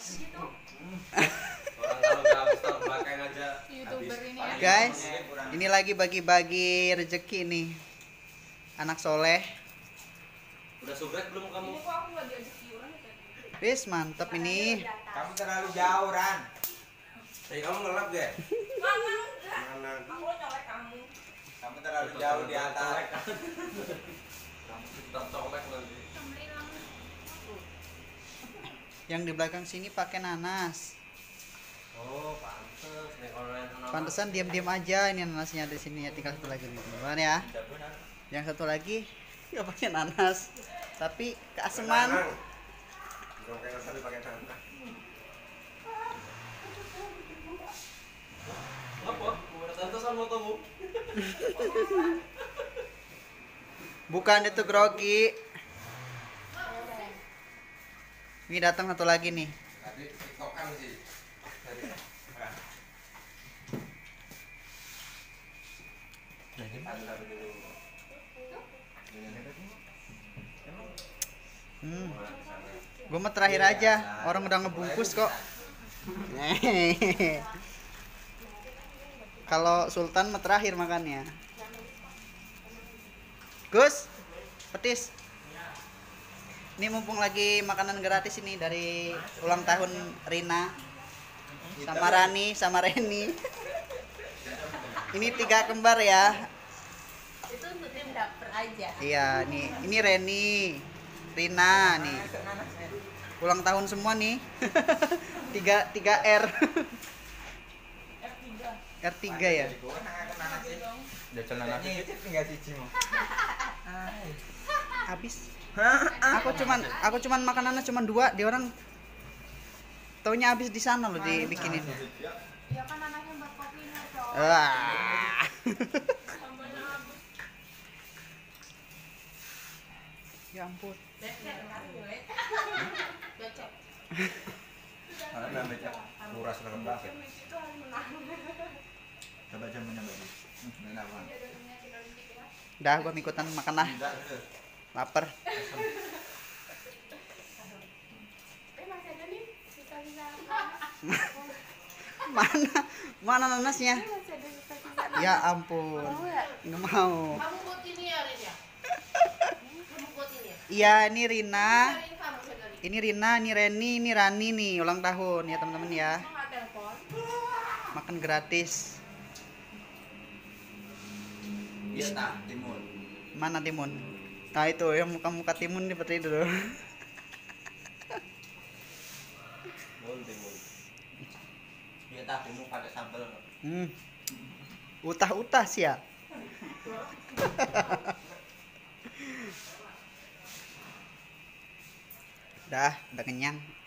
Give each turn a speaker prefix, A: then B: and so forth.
A: Orang kalau nggak habis tahun belakang aja
B: YouTuber
A: habis.
B: ini ya.
C: Guys, ini lagi bagi-bagi rezeki nih. Anak soleh.
A: Udah subrek belum kamu?
B: Ini kok aku nggak diajak iuran ya tadi?
C: Wis mantep ini.
D: Kamu terlalu jauh, Ran.
A: Hey, kamu ngelap gak?
B: Mama,
A: Mana?
B: aku colek kamu.
D: Kamu terlalu jauh di atas.
A: Kamu tetap colek nanti.
C: Yang di belakang sini pakai nanas.
A: Oh, pantes. Nih kalau yang
C: Pantesan diam-diam aja ini nanasnya di sini ya, tinggal satu lagi nih. Gimana ya? Yang satu lagi nggak pakai nanas, tapi keaseman.
A: Bukan kayak tadi pakai nanas. Apa? Udah tante sama kamu.
C: Bukan itu grogi. Ini datang satu lagi nih.
A: Tadi tiktokan sih.
C: Gue mah terakhir aja. Orang udah ngebungkus kok. Kalau Sultan mah terakhir makannya. Gus, petis. Ini mumpung lagi makanan gratis ini dari ulang tahun Rina sama Rani sama Reni. Ini 3 kembar ya.
B: Itu untuk tim dapur aja.
C: Iya, ini Reni, Rina nih. Ulang tahun semua nih. 3 R. R3 ya.
D: Udah celana sedikit enggak siji mau.
C: Habis. Aku cuman makan nanas cuman 2, dia orang taunya habis di sana loh dibikinin.
B: Ya kan anaknya buat kopinya, Cok.
C: Wah.
B: Sambalnya habis.
C: Ya ampun.
B: Becek.
D: Mana baca luras dalam bahasa.
B: Itu hari menang.
D: Coba jamunya bagus. Enak banget.
C: Dah gua ikutan makan lah. Lapar.
B: Masih ada nih sisa-sisa.
C: Mana nanasnya?
B: Masih ada sisa-sisa.
C: Ya ampun. Nggak mau.
B: Kamu buat ini ya, Rin ya? Kamu buat ini ya?
C: Iya, ini Rina.
B: Cariin kamu sekali.
C: Ini Rina, ini Reni, ini Rani nih ulang tahun ya teman-teman ya.
B: Emang nggak telepon?
C: Makan gratis.
D: Iya tak timun.
C: Mana timun? Nah itu yang muka-muka timun seperti itu loh.
A: Timun.
D: Iya tak timun pakai sambal.
C: Utah-utah sih ya. Udah kenyang.